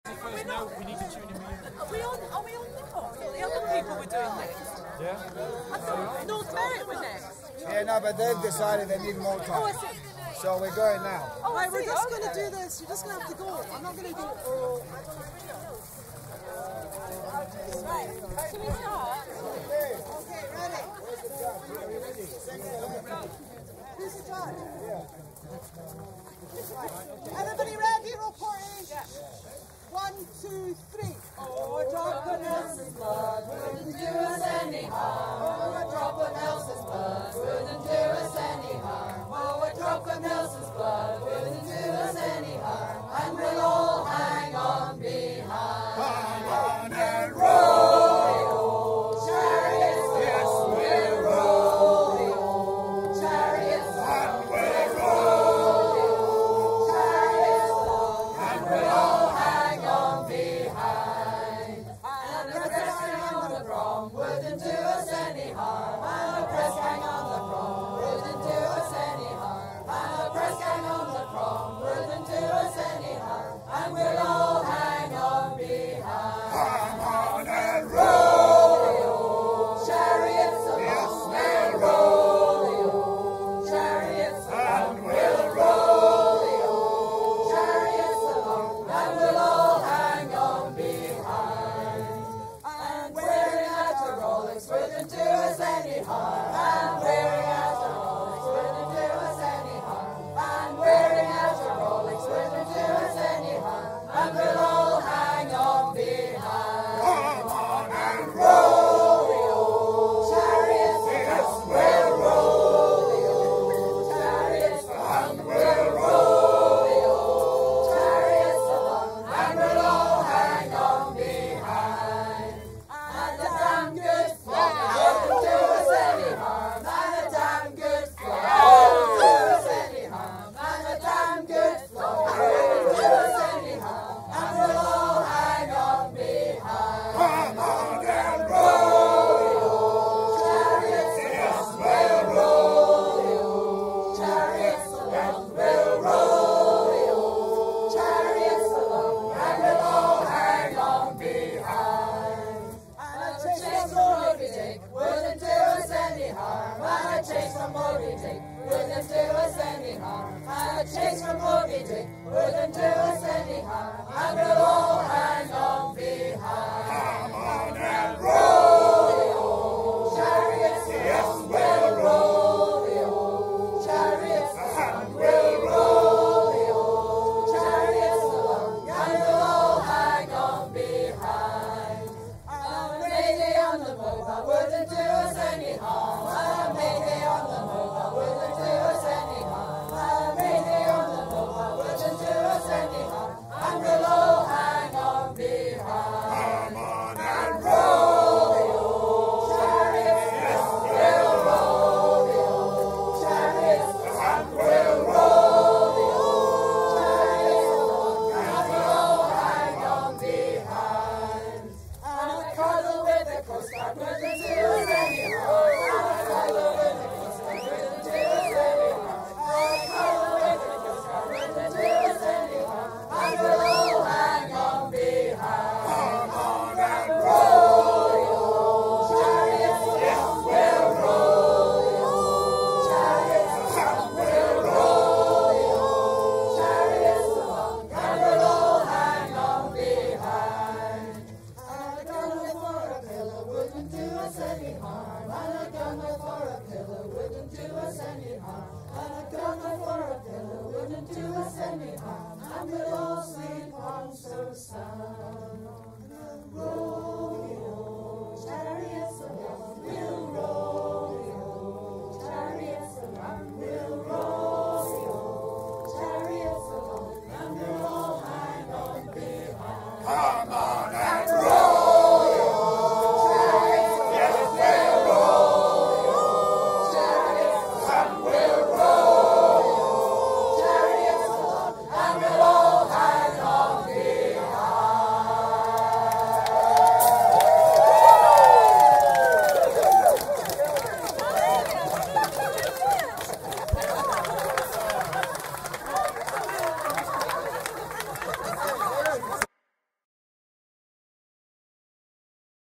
No, we need to tune in. Are we on now? The other people were doing next. Yeah? I thought North Merritt were next. Yeah, no, but they've decided they need more time. Oh, I see. So we're going now. Oh, right, we're just going to do this. You're just going to have to go. I'm not going to go. Oh. Right. Should we start? Okay, ready? Who's in charge? Everybody ready? Reporting. Yeah. 1, 2, 3. Oh, a drop of Nelson's blood wouldn't do us any harm. Oh, a drop of Nelson's blood wouldn't do us any harm. Oh, a drop of Nelson's blood wouldn't do us any harm. And we'll all hang on behind. Hang on and roll the old chariots. Yes, we'll roll the old chariots. And we'll roll the old chariots along. And we'll all hang on behind. And the press hang on the Prom wouldn't do us any harm. And the press hang on the Prom wouldn't do us any harm. And the press hang on the Prom wouldn't do us any harm. And we'll all hang on behind. hang on and roll The old chariots along. We'll roll the old chariots along. and we'll Roll the old chariots along. And we'll all hang on behind. And wearing out a Rolex wouldn't do us any harm. And wearing out a Rolex wouldn't do us any harm. And wearing out a Rolex wouldn't do us any harm. And we'll all hang on behind. hang on and Roll the old chariots along. We'll roll the old chariots along. We'll roll the old chariots along. And we'll all hang on behind. And a damn good flogging wouldn't do us any harm. And a damn good flogging wouldn't do us any harm. And a damn good flogging wouldn't do us any harm. And we'll all hang on behind. hang on and Roll the old chariots along. We'll roll the old chariots along. We'll roll the old chariots along. And we'll all hang on behind. And a chase from Moby Dick wouldn't do us any harm. And a chase from Moby Dick wouldn't do us any harm. And a chase from Moby Dick wouldn't do us any harm. And we'll all hang on behind.